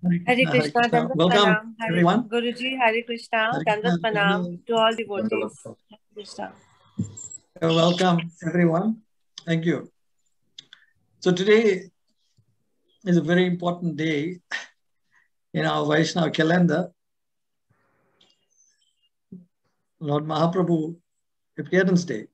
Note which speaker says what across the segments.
Speaker 1: Hare Krishna, Dandavat
Speaker 2: Welcome,
Speaker 1: Pranam.
Speaker 2: everyone.
Speaker 1: Guruji, Hare Krishna,
Speaker 2: Hare
Speaker 1: Dandavat
Speaker 2: Krishna,
Speaker 1: Pranam
Speaker 2: Guruji.
Speaker 1: to all devotees. Hare Krishna.
Speaker 2: Welcome, everyone. Thank you. So today is a very important day in our Vaishnava calendar. Lord Mahaprabhu appearance day.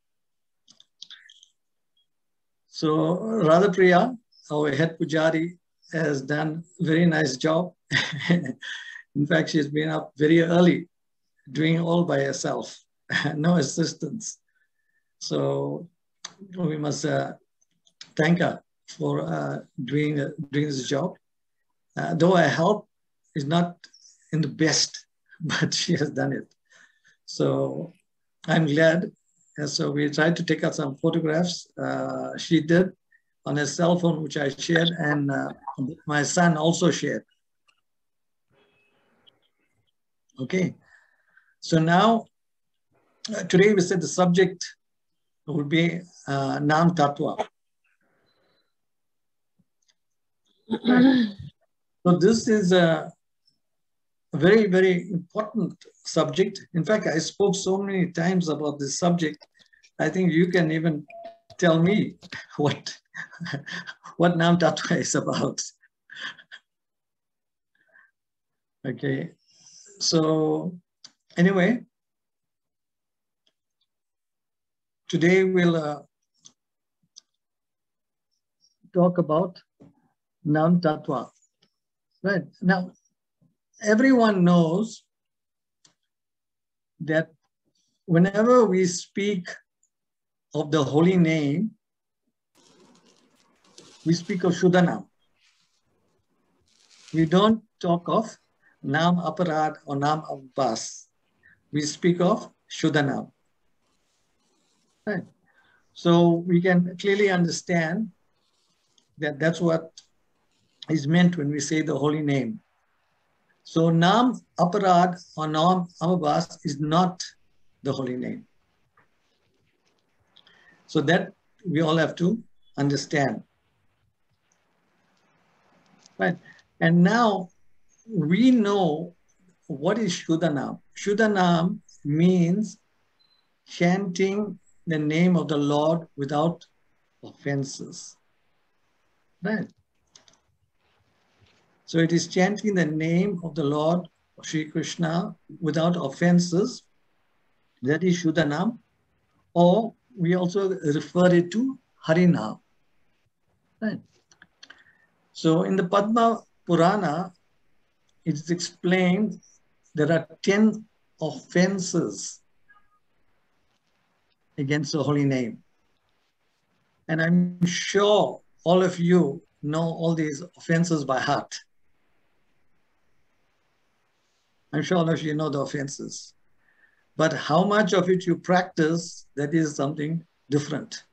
Speaker 2: So Radhapriya, our head pujari, has done a very nice job. In fact, she's been up very early, doing all by herself, no assistance. So we must thank her for doing this job. Though her help is not in the best, but she has done it. So I'm glad. And so we tried to take out some photographs. She did on her cell phone, which I shared, and my son also shared. Okay. So now, today we said the subject will be Nam Tattva. So this is a very, very important subject. In fact, I spoke so many times about this subject. I think you can even tell me what Nam Tattva is about. Okay. So anyway, today we'll talk about Nam Tattva. Right. Now, everyone knows that whenever we speak of the holy name, we speak of Shuddhanam. We don't talk of Nam Aparad or Nam Abbas. We speak of Shuddhanam. Right. So we can clearly understand that that's what is meant when we say the holy name. So Nam Aparad or Nam Abbas is not the holy name. So that we all have to understand. Right. And now we know what is Shuddhanam. Shuddhanam means chanting the name of the Lord without offenses. Right. So it is chanting the name of the Lord Sri Krishna without offenses. That is Shuddhanam. Or we also refer it to Harinam. Right. So in the Padma Purana, it is explained there are 10 offenses against the holy name. And I'm sure all of you know all these offenses by heart. I'm sure all of you know the offenses. But how much of it you practice, that is something different.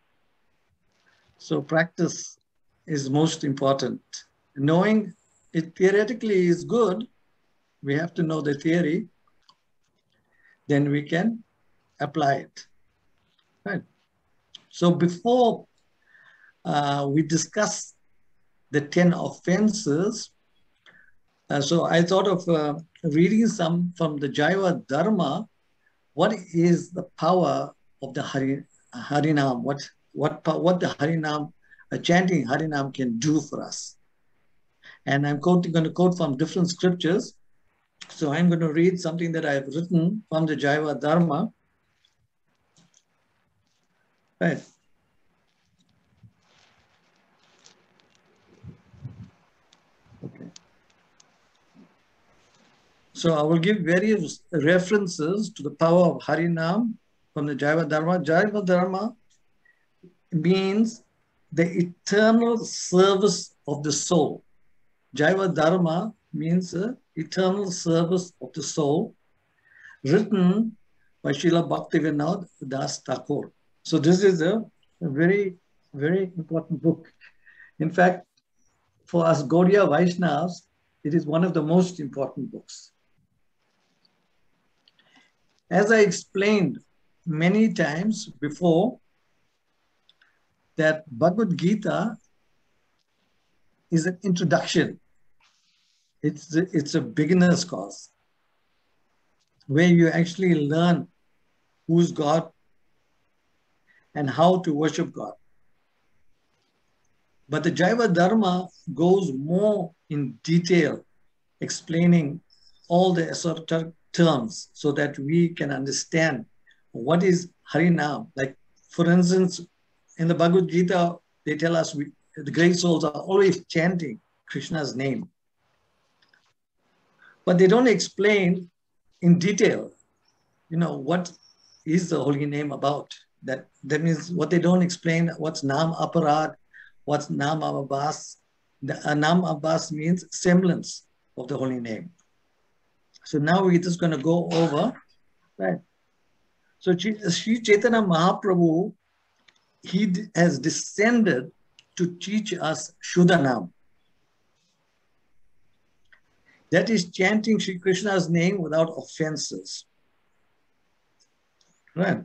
Speaker 2: So practice is most important. Knowing it theoretically is good, we have to know the theory, then we can apply it. Right. So before we discuss the 10 offenses, so I thought of reading some from the Jaiva Dharma. What is the power of the Harinam? What the Harinam, chanting Harinam can do for us? And I'm going to quote from different scriptures. So I'm going to read something that I've written from the Jaiva Dharma. Right. Okay. So I will give various references to the power of Harinam from the Jaiva Dharma. Jaiva Dharma means the eternal service of the soul. Jaiva Dharma means the eternal service of the soul, written by Srila Bhaktivinoda Das Thakur. So this is a very, very important book. In fact, for us Gaudiya Vaishnavas, it is one of the most important books. As I explained many times before, that Bhagavad Gita is an introduction It's a beginner's course where you actually learn who's God and how to worship God. But the Jaiva Dharma goes more in detail, explaining all the esoteric terms so that we can understand what is Harinam. Like, for instance, in the Bhagavad Gita, they tell us the great souls are always chanting Krishna's name. But they don't explain in detail, what is the holy name about. That means what they don't explain, what's Nam Aparad, what's Nam Abbas. Nam Abbas means semblance of the holy name. So now we're just going to go over, right? So Sri Chaitanya Mahaprabhu, he has descended to teach us Shuddhanam. That is chanting Sri Krishna's name without offenses. Right?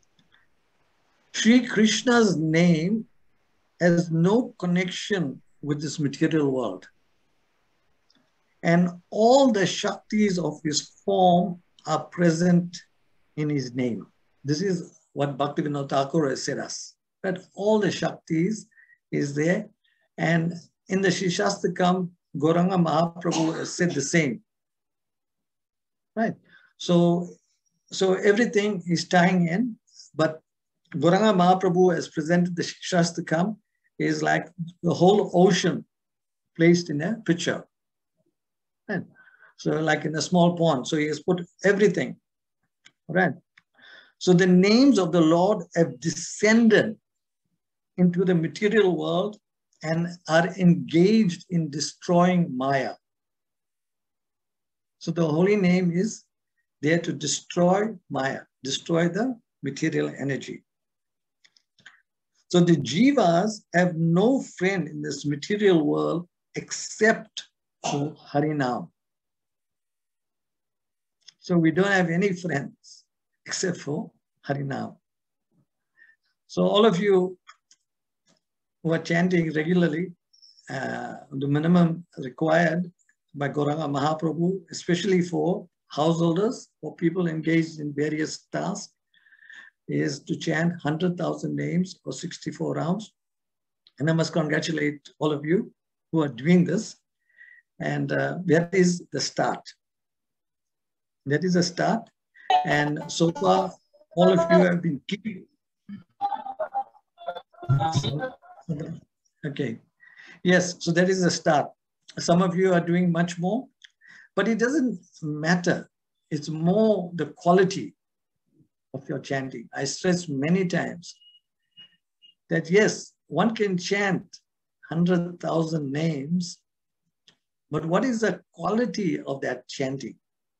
Speaker 2: Sri Krishna's name has no connection with this material world. And all the Shaktis of his form are present in his name. This is what Bhaktivinoda Thakur has said us. That all the Shaktis is there. And in the Shishastakam, Gauranga Mahaprabhu has said the same. Right? So everything is tying in, but Gauranga Mahaprabhu has presented the Shastakam is like the whole ocean placed in a pitcher. Right? So like in a small pond. So he has put everything. Right? So the names of the Lord have descended into the material world and are engaged in destroying Maya. So the holy name is there to destroy Maya, destroy the material energy. So the jivas have no friend in this material world except for Harinam. So we don't have any friends except for Harinam. So all of you who are chanting regularly, the minimum required by Gauranga Mahaprabhu, especially for householders or people engaged in various tasks, is to chant 100,000 names or 64 rounds. And I must congratulate all of you who are doing this. And that is the start. That is a start. And so far, all of you have been keeping. Okay. Yes, so that is the start. Some of you are doing much more, but it doesn't matter. It's more the quality of your chanting. I stress many times that yes, one can chant 100,000 names, but what is the quality of that chanting?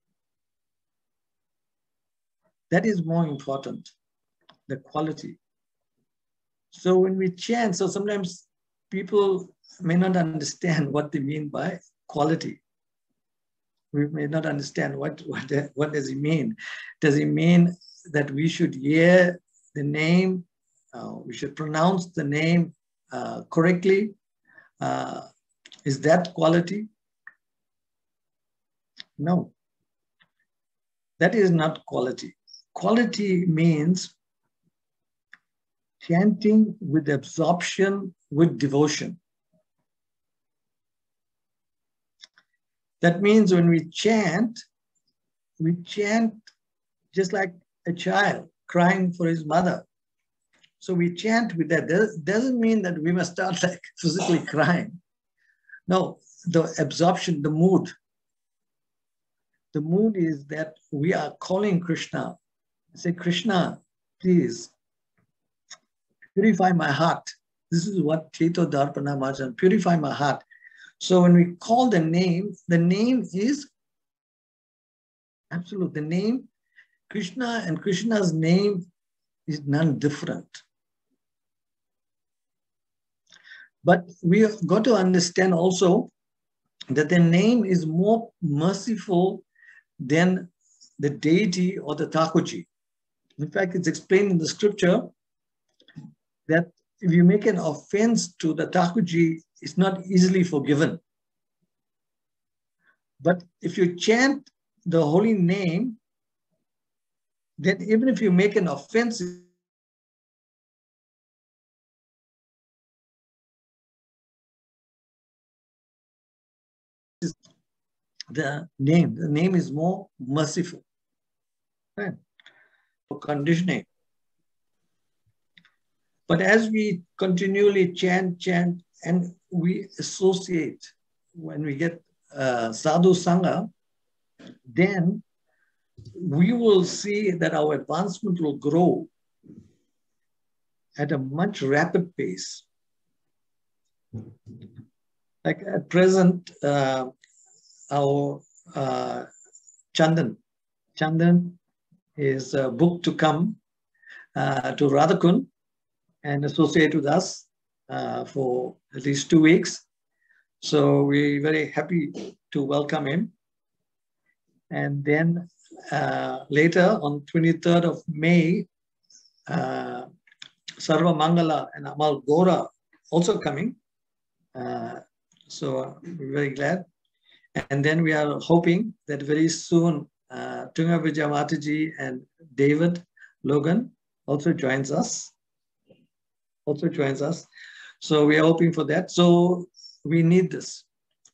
Speaker 2: That is more important, the quality. So when we chant, so sometimes people may not understand what they mean by quality. We may not understand what does it mean. Does it mean that we should hear the name, we should pronounce the name correctly? Is that quality? No, that is not quality. Quality means chanting with absorption, with devotion. That means when we chant just like a child crying for his mother. So we chant with that. Doesn't mean that we must start like physically crying. No, the absorption, the mood. The mood is that we are calling Krishna. Say, Krishna, please purify my heart. This is what Cheto Darpana Majan, purify my heart. So when we call the name is absolute. The name, Krishna and Krishna's name is none different. But we have got to understand also that the name is more merciful than the deity or the Thakurji. In fact, it's explained in the scripture that if you make an offense to the Thakurji, it's not easily forgiven. But if you chant the holy name, then even if you make an offense, the name is more merciful. Right? Conditioning. But as we continually chant, and we associate, when we get sadhu sangha, then we will see that our advancement will grow at a much rapid pace. Like at present, our Chandan is booked to come to Radhakund and associate with us for at least 2 weeks. So we're very happy to welcome him. And then later on 23rd of May, Sarva Mangala and Amal Gaura also coming. So we're very glad. And then we are hoping that very soon Tunga Vijay Mataji and David Logan also joins us. So we are hoping for that. So we need this.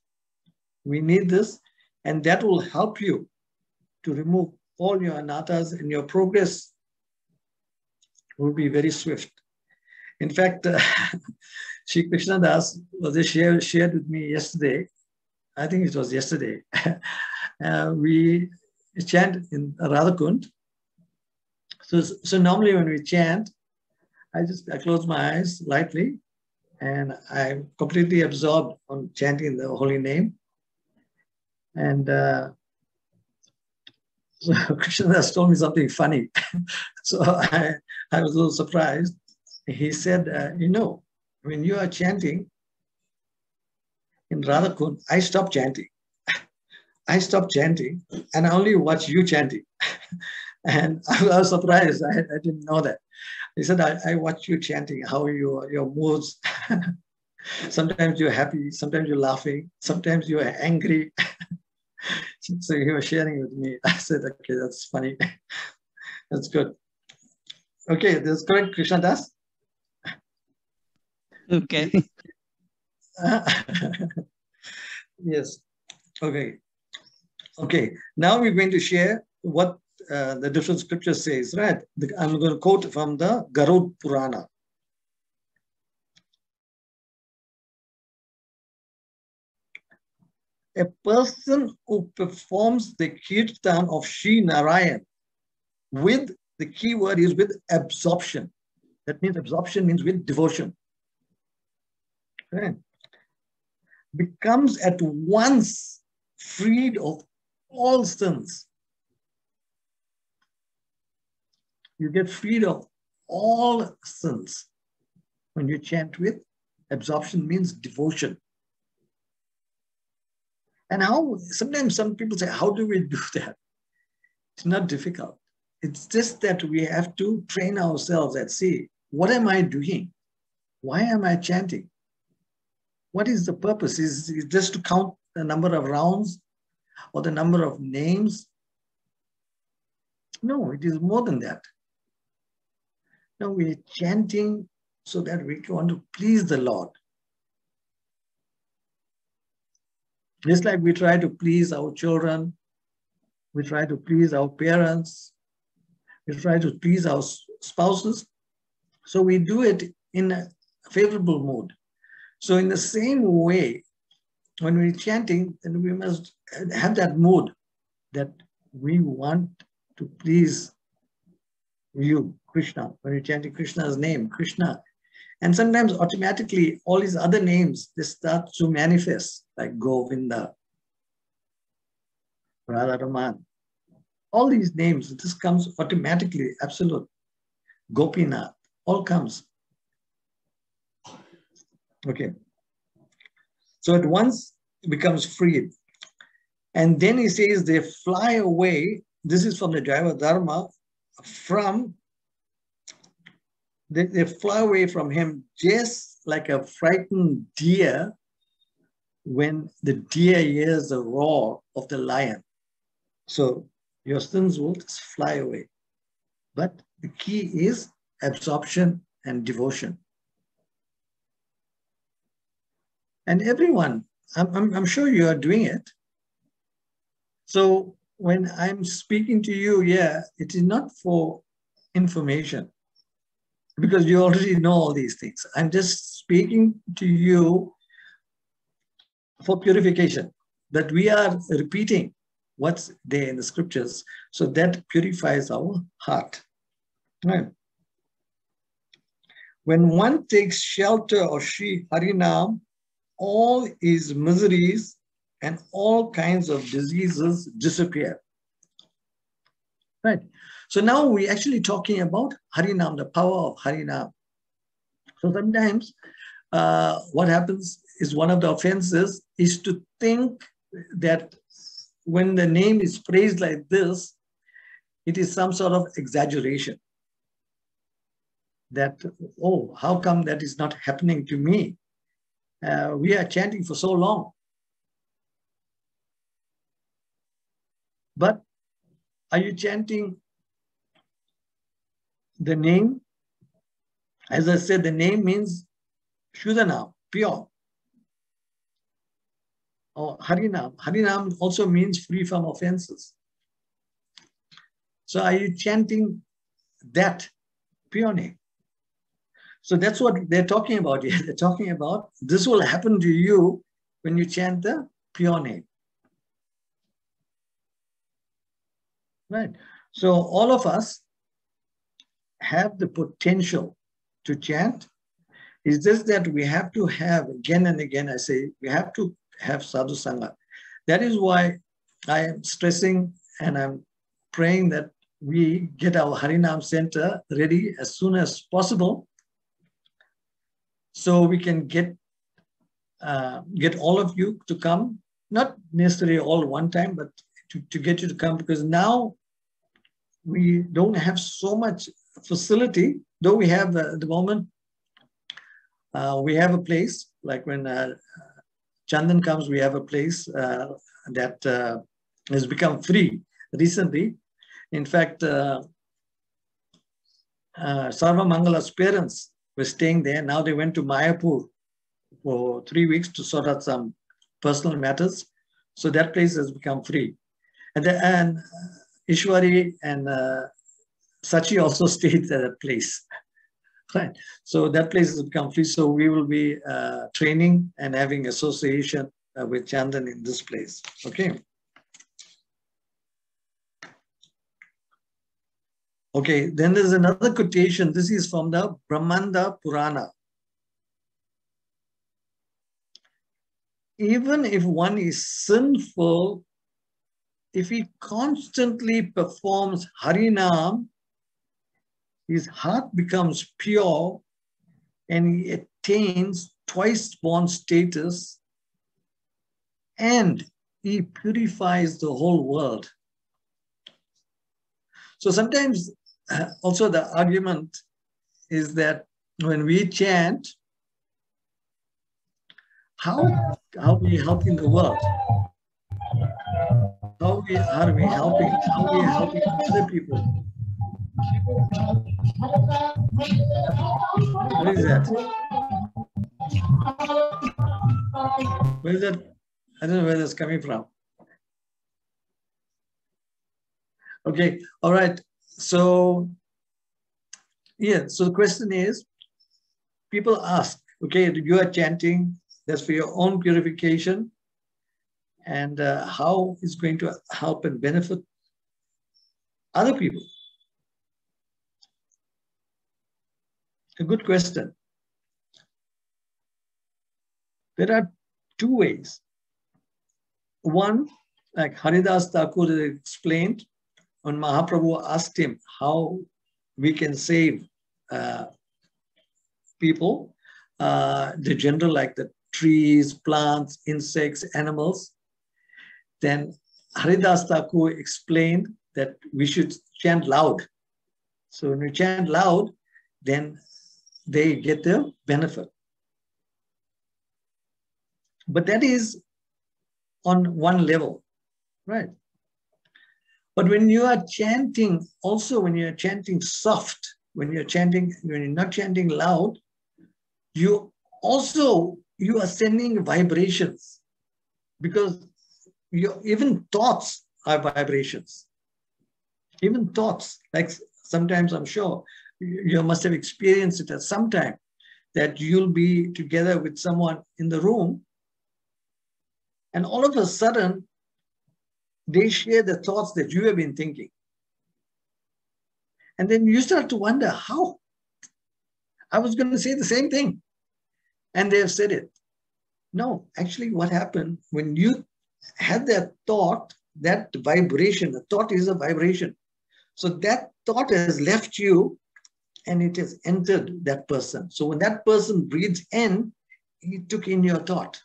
Speaker 2: And that will help you to remove all your anatas, and your progress will be very swift. In fact, Shri Krishna Das shared with me yesterday. I think it was yesterday. We chant in Radhakund. So normally when we chant, I close my eyes lightly, and I'm completely absorbed on chanting the holy name. And so Krishna Das told me something funny. So I was a little surprised. He said, when you are chanting in Radhakund, I stopped chanting. And I only watch you chanting. And I was surprised. I didn't know that. He said, I watch you chanting, how your moods. Sometimes you're happy, sometimes you're laughing, sometimes you're angry. So he was sharing with me. I said, okay, that's funny. That's good. Okay, that's correct, Krishna Das?
Speaker 3: Okay.
Speaker 2: Yes. Okay. Now we're going to share what the different scriptures says, right? I'm going to quote from the Garuda Purana. A person who performs the kirtan of Sri Narayan with, the key word is with absorption. That means absorption means with devotion. Right? Becomes at once freed of all sins. You get freed of all sins when you chant with absorption, means devotion. And sometimes some people say, how do we do that? It's not difficult. It's just that we have to train ourselves and see, what am I doing? Why am I chanting? What is the purpose? Is it just to count the number of rounds or the number of names? No, it is more than that. No, we are chanting so that we want to please the Lord. Just like we try to please our children, we try to please our parents, we try to please our spouses. So we do it in a favorable mood. So in the same way, when we're chanting, then we must have that mood that we want to please you, Krishna. When you're chanting Krishna's name, Krishna. And sometimes automatically all these other names, they start to manifest, like Govinda, Radharaman. All these names, this comes automatically, absolute. Gopinath, all comes. Okay. So at once it becomes freed. And then he says they fly away. This is from the Jaiva Dharma. They fly away from him just like a frightened deer when the deer hears the roar of the lion. So your sins will just fly away. But the key is absorption and devotion. And everyone, I'm sure you are doing it. So when I'm speaking to you, yeah, it is not for information, because you already know all these things. I'm just speaking to you for purification, that we are repeating what's there in the scriptures, so that purifies our heart. Right. When one takes shelter of Sri Harinam, all his miseries and all kinds of diseases disappear. Right. So now we're actually talking about Harinam, the power of Harinam. So sometimes what happens is, one of the offenses is to think that when the name is praised like this, it is some sort of exaggeration. That, oh, how come that is not happening to me? We are chanting for so long. But are you chanting the name? As I said, the name means Shuddhanam, pure. Or Harinam. Harinam also means free from offenses. So are you chanting that pure name? So that's what they're talking about here. They're talking about this will happen to you when you chant the pure name. Right. So all of us have the potential to chant. It's just that we have to have, again and again, I say, we have to have sadhu sangha. That is why I am stressing and I'm praying that we get our Harinam center ready as soon as possible, so we can get all of you to come, not necessarily all one time, but to get you to come, because now we don't have so much facility, though we have at the moment, we have a place, like when Chandan comes, we have a place that has become free recently. In fact, Sarva Mangala's parents were staying there. Now they went to Mayapur for 3 weeks to sort out some personal matters. So that place has become free. And Ishwari and Sachi also stayed at that place. Right. So that place has become free. So we will be training and having association with Chandan in this place. Okay. Okay, then there's another quotation. This is from the Brahmanda Purana. Even if one is sinful, if he constantly performs Harinam, his heart becomes pure and he attains twice-born status, and he purifies the whole world. So sometimes also the argument is that when we chant, how are we helping the world? How are we helping? How are we helping other people? What is that? Where is that? I don't know where that's coming from. Okay, all right. So, yeah, so the question is, people ask, okay, you are chanting, that's for your own purification, and how is going to help and benefit other people? A good question. There are two ways. One, like Haridas Thakur explained, when Mahaprabhu asked him how we can save people, the general, like the trees, plants, insects, animals, then Haridas Thakur explained that we should chant loud. So when we chant loud, then they get the benefit. But that is on one level, right? But when you are chanting, also when you're chanting soft, when you're not chanting loud, you are sending vibrations, because even thoughts are vibrations. Even thoughts, like sometimes I'm sure you must have experienced it at some time, that you'll be together with someone in the room, and all of a sudden they share the thoughts that you have been thinking. And then you start to wonder, how? I was going to say the same thing, and they have said it. No, actually what happened, when you had that thought, that vibration, the thought is a vibration. So that thought has left you and it has entered that person. So when that person breathes in, he took in your thought.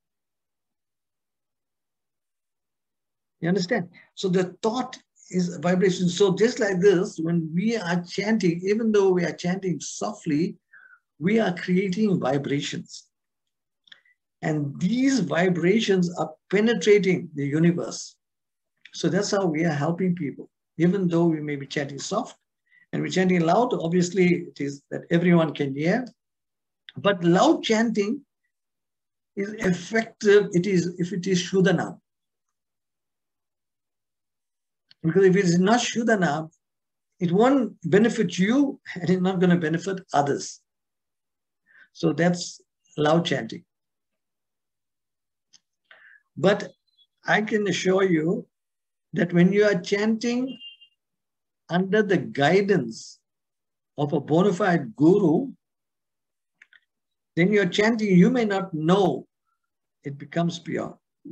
Speaker 2: You understand? So the thought is a vibration. So just like this, when we are chanting, even though we are chanting softly, we are creating vibrations. And these vibrations are penetrating the universe. So that's how we are helping people. Even though we may be chanting soft and we're chanting loud, obviously it is that everyone can hear. But loud chanting is effective if it is Shuddhana. Because if it is not Shuddhana, it won't benefit you and it's not going to benefit others. So that's loud chanting. But I can assure you that when you are chanting under the guidance of a bona fide guru, then you're chanting, you may not know, it becomes pure.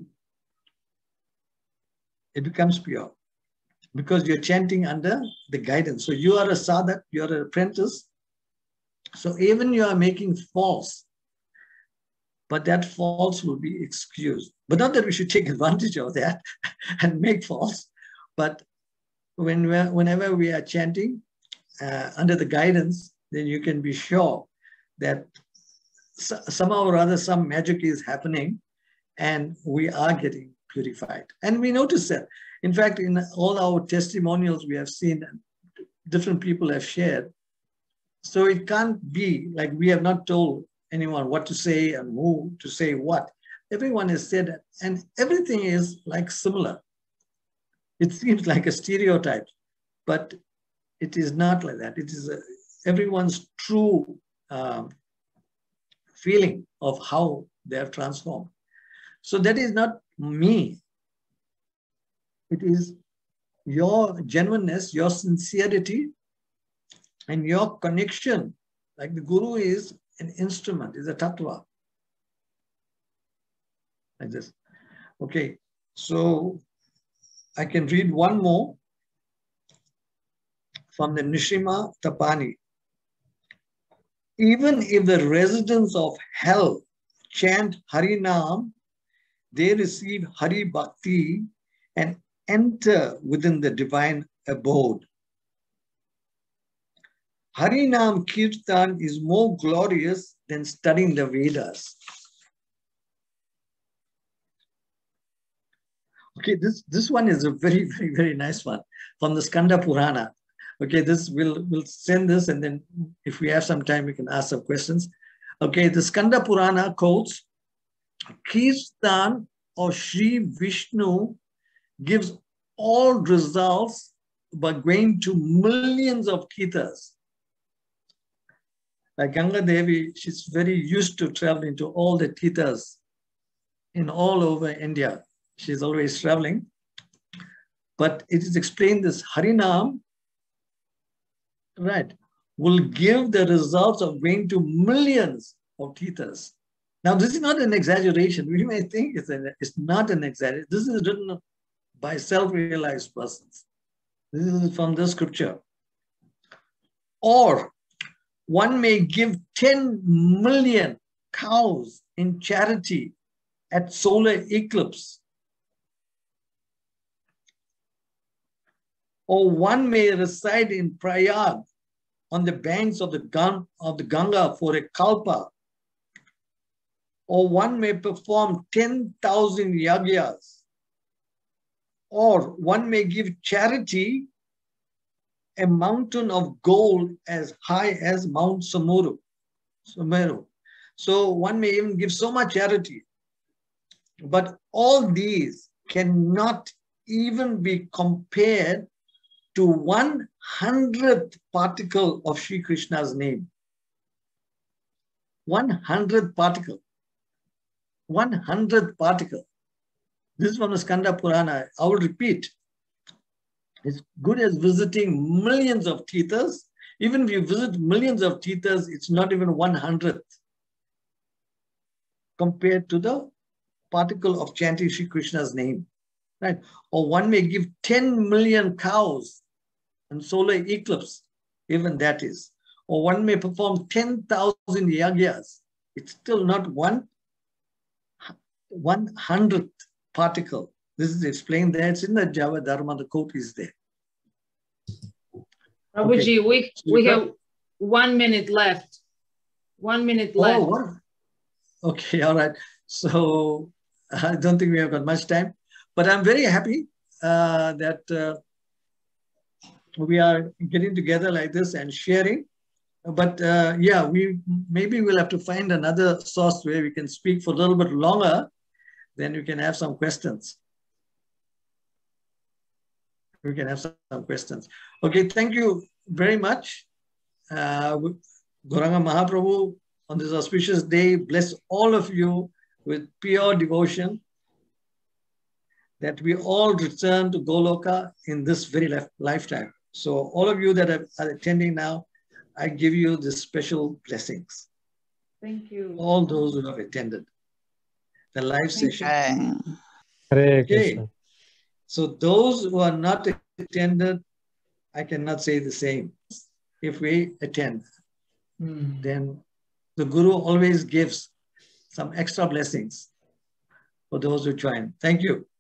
Speaker 2: It becomes pure because you're chanting under the guidance. So you are a sadhak, you're an apprentice. So even you are making faults, but that faults will be excused. But not that we should take advantage of that and make faults, but whenever we are chanting under the guidance, then you can be sure that somehow or other some magic is happening and we are getting purified. And we notice that. In fact, in all our testimonials, we have seen different people have shared. So it can't be like we have not told anyone what to say and who to say what. Everyone has said it, and everything is like similar. It seems like a stereotype, but it is not like that. It is everyone's true feeling of how they are transformed. So that is not me. It is your genuineness, your sincerity, and your connection. Like the guru is an instrument, is a tattva. Like this. Okay, so I can read one more from the Nishima Tapani. Even if the residents of hell chant Harinam, they receive Hari Bhakti and enter within the divine abode. Harinam Kirtan is more glorious than studying the Vedas. Okay, this one is a very, very, very nice one from the Skanda Purana. Okay, we'll send this, and then if we have some time, we can ask some questions. Okay, the Skanda Purana quotes, Kirtan of Sri Vishnu gives all results by going to millions of Keethas. Like Ganga Devi, she's very used to traveling to all the Keethas in all over India. She's always traveling. But it is explained this Harinam, right, will give the results of going to millions of Keethas. Now, this is not an exaggeration. We may think it's not an exaggeration. This is written by self-realized persons. This is from the scripture. Or one may give 10 million cows in charity at solar eclipse. Or one may reside in Prayag on the banks of the Ganga for a kalpa. or one may perform 10,000 yagyas, or one may give charity a mountain of gold as high as Mount Sumeru. So one may even give so much charity. But all these cannot even be compared to 100th particle of Sri Krishna's name. 100th particle. 100th particle. This is from the Skanda Purana. I will repeat. It's good as visiting millions of Tirthas. Even if you visit millions of Tirthas, it's not even 100th compared to the particle of chanting Sri Krishna's name. Right? Or one may give 10 million cows and solar eclipse, even that is. Or one may perform 10,000 yagyas. It's still not 100th particle. This is explained there. It's in the Java Dharma. The quote is there.
Speaker 3: Prabhuji, okay. we have 1 minute left. 1 minute left.
Speaker 2: Oh, what? Okay, all right. So I don't think we have got much time, but I'm very happy that we are getting together like this and sharing. But yeah, maybe we'll have to find another source where we can speak for a little bit longer. Then we can have some questions. We can have some questions. Okay, thank you very much. Gauranga Mahaprabhu, on this auspicious day, bless all of you with pure devotion, that we all return to Goloka in this very lifetime. So all of you that are attending now, I give you the special blessings.
Speaker 3: Thank you.
Speaker 2: All those who have attended the live session.
Speaker 4: Hare
Speaker 2: Okay.
Speaker 4: Krishna.
Speaker 2: So those who are not attended, I cannot say the same. If we attend, then the Guru always gives some extra blessings for those who join. Thank you.